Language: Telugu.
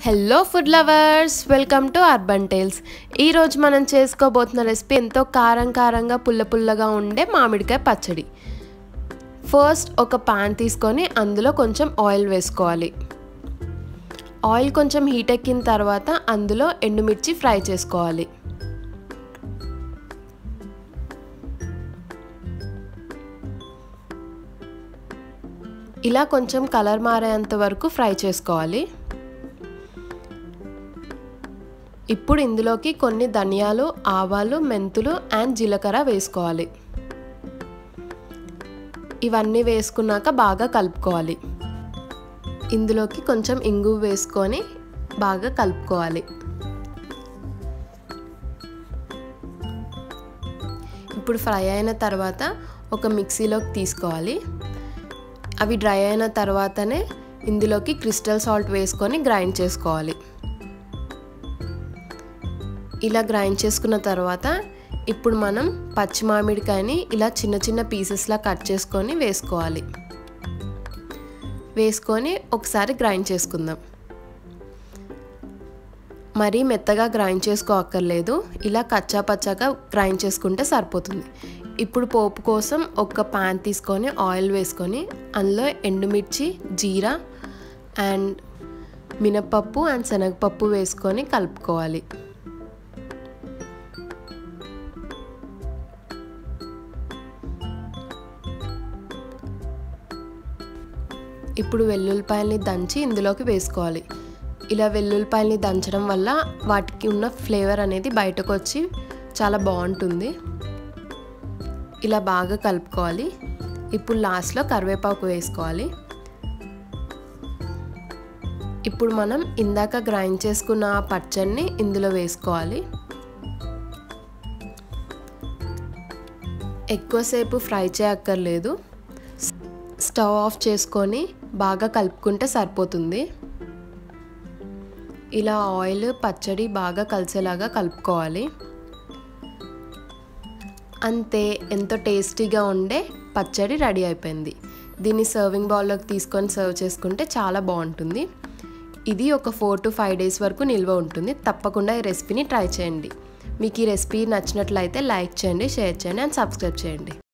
Hello food lovers, welcome to urban tales. ఈరోజు మనం చేసుకోబోతున్న రెసిపీ ఎంతో కారంగా పుల్లగా ఉండే మామిడికాయ పచ్చడి. ఫస్ట్ ఒక పాన్ తీసుకొని అందులో కొంచెం ఆయిల్ వేసుకోవాలి. ఆయిల్ కొంచెం హీట్ ఎక్కిన తర్వాత అందులో ఎండుమిర్చి ఫ్రై చేసుకోవాలి. ఇలా కొంచెం కలర్ మారేంత వరకు ఫ్రై చేసుకోవాలి. ఇప్పుడు ఇందులోకి కొన్ని ధనియాలు, ఆవాలు, మెంతులు అండ్ జీలకర్ర వేసుకోవాలి. ఇవన్నీ వేసుకున్నాక బాగా కలుపుకోవాలి. ఇందులోకి కొంచెం ఇంగు వేసుకొని బాగా కలుపుకోవాలి. ఇప్పుడు ఫ్రై అయిన తర్వాత ఒక మిక్సీలోకి తీసుకోవాలి. అవి డ్రై అయిన తర్వాతనే ఇందులోకి క్రిస్టల్ సాల్ట్ వేసుకొని గ్రైండ్ చేసుకోవాలి. ఇలా గ్రైండ్ చేసుకున్న తర్వాత ఇప్పుడు మనం పచ్చి మామిడికాయని ఇలా చిన్న పీసెస్లా కట్ చేసుకొని వేసుకోవాలి. వేసుకొని ఒకసారి గ్రైండ్ చేసుకుందాం. మరీ మెత్తగా గ్రైండ్ చేసుకోక్కర్లేదు, ఇలా కచ్చా పచ్చాగా గ్రైండ్ చేసుకుంటే సరిపోతుంది. ఇప్పుడు పోపు కోసం ఒక పాన్ తీసుకొని ఆయిల్ వేసుకొని అందులో ఎండుమిర్చి, జీరా అండ్ మినపప్పు అండ్ శనగపప్పు వేసుకొని కలుపుకోవాలి. ఇప్పుడు వెల్లుల్లిపాయల్ని దంచి ఇందులోకి వేసుకోవాలి. ఇలా వెల్లుల్లిపాయల్ని దంచడం వల్ల వాటికి ఉన్న ఫ్లేవర్ అనేది బయటకు వచ్చి చాలా బాగుంటుంది. ఇలా బాగా కలుపుకోవాలి. ఇప్పుడు లాస్ట్లో కరివేపాకు వేసుకోవాలి. ఇప్పుడు మనం ఇందాక గ్రైండ్ చేసుకున్న పచ్చడిని ఇందులో వేసుకోవాలి. ఎక్కువసేపు ఫ్రై చేయక్కర్లేదు, స్టవ్ ఆఫ్ చేసుకొని బాగా కలుపుకుంటే సరిపోతుంది. ఇలా ఆయిల్ పచ్చడి బాగా కలిసేలాగా కలుపుకోవాలి. అంతే, ఎంతో టేస్టీగా ఉండే పచ్చడి రెడీ అయిపోయింది. దీన్ని సర్వింగ్ బౌల్లోకి తీసుకొని సర్వ్ చేసుకుంటే చాలా బాగుంటుంది. ఇది ఒక 4 to 5 days వరకు నిల్వ ఉంటుంది. తప్పకుండా ఈ రెసిపీని ట్రై చేయండి. మీకు ఈ రెసిపీ నచ్చినట్లయితే లైక్ చేయండి, షేర్ చేయండి అండ్ సబ్స్క్రైబ్ చేయండి.